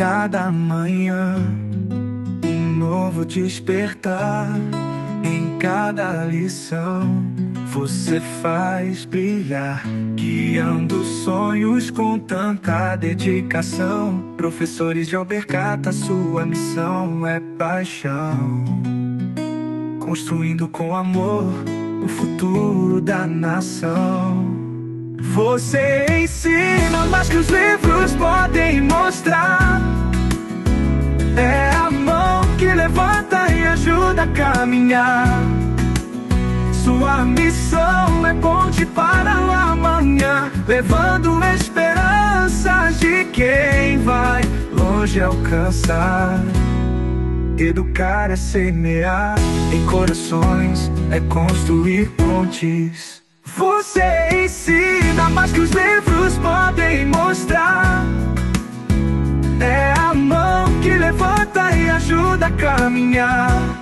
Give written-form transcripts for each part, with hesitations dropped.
cada manhã, um novo despertar. Em cada lição você faz brilhar, guiando sonhos com tanta dedicação. Professores de Albercata, sua missão é paixão, construindo com amor o futuro da nação. Você ensina mais que os livros podem mostrar. É a mão que levanta e ajuda a caminhar. Sua missão é ponte para o amanhã, levando esperanças de quem vai longe alcançar. Educar é semear em corações, é construir pontes. Você ensina mais que os livros podem mostrar. É a mão que levanta e ajuda a caminhar.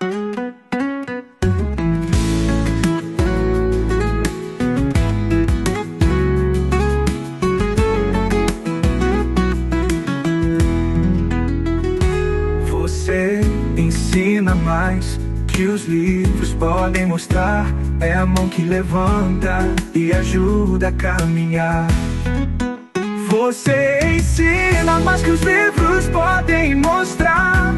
Você ensina mais que os livros podem mostrar. É a mão que levanta e ajuda a caminhar. Você ensina mais que os livros podem mostrar.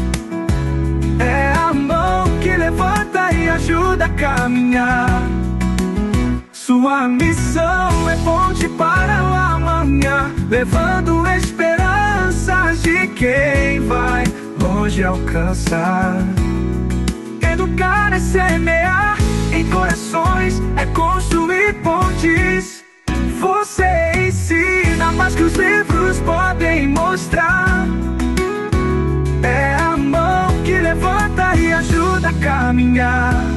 É a mão que levanta e ajuda a caminhar. Sua missão é ponte para o amanhã, levando esperanças de quem vai longe alcançar. Educar é semear em corações, é construir pontes. Você ensina mais que os livros podem mostrar. É a mão que levanta e ajuda a caminhar.